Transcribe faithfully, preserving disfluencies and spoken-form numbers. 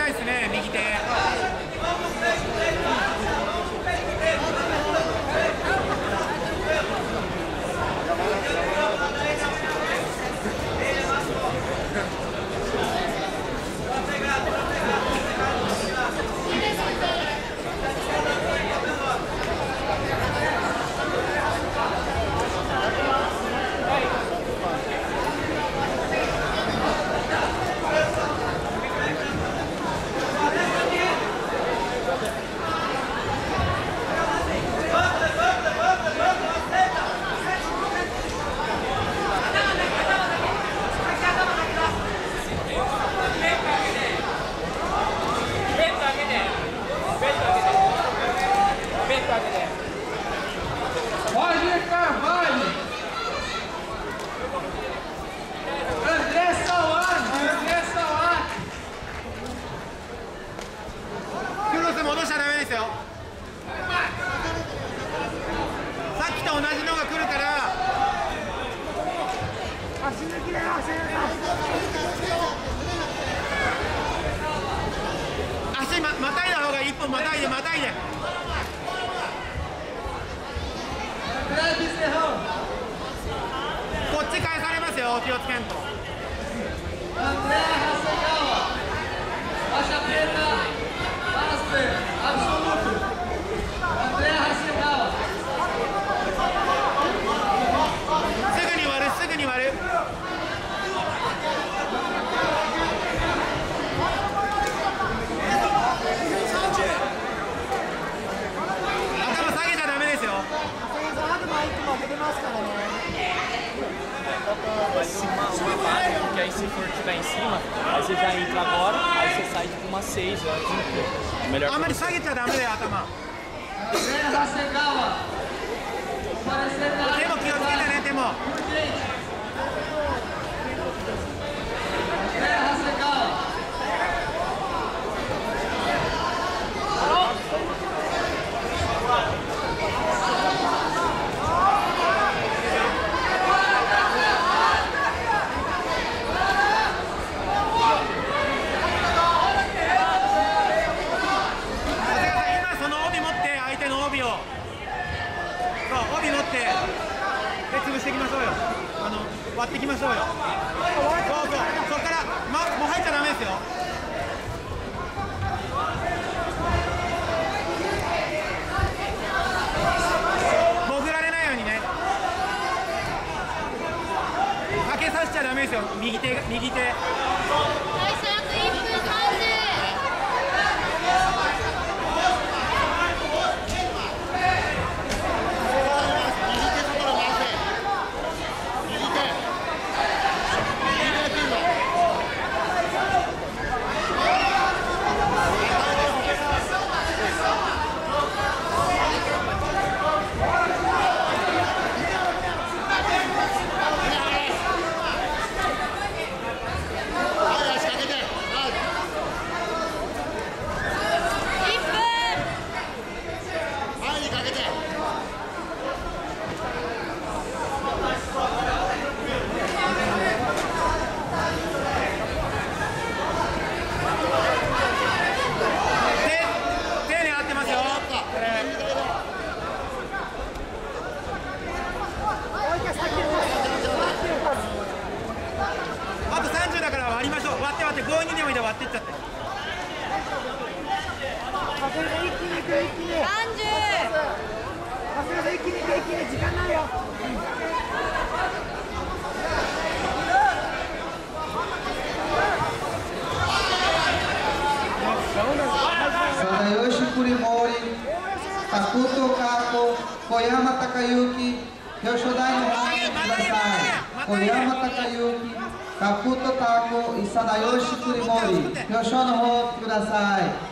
たいですね、右手。戻しちゃダメですよ。さっきと同じのが来るから足抜きだよ。足ままたいだ方がいい。一本またいでまたいでこっち返されますよ。気をつけんと。すぐに割る、すぐに割る。頭下げちゃダメですよ。 Vai cima uma base, porque aí se for tiver em cima, aí você já entra agora, aí você sai com uma seis antes do melhor. あんまり下げちゃダメだよ、頭。手も気をつけてね、手も。潰していきましょうよ。あの割っていきましょうよ。そうそう。そこから、ま、もう入っちゃダメですよ。潜られないようにね。かけさせちゃダメですよ。右手右手。強引にでもいいで割っていっちゃって。風が一気に行く、一気に。さんじゅう。風が一気に行く、一気に時間ないよ。 Sadayoshi Kurimori, Takuto Kako, Koyama Takayuki, Hyoshodai no Hame Kudasai. Koyama Takayuki, Takuto Kako e Sadayoshi Kurimori, Hyosho no Hame Kudasai.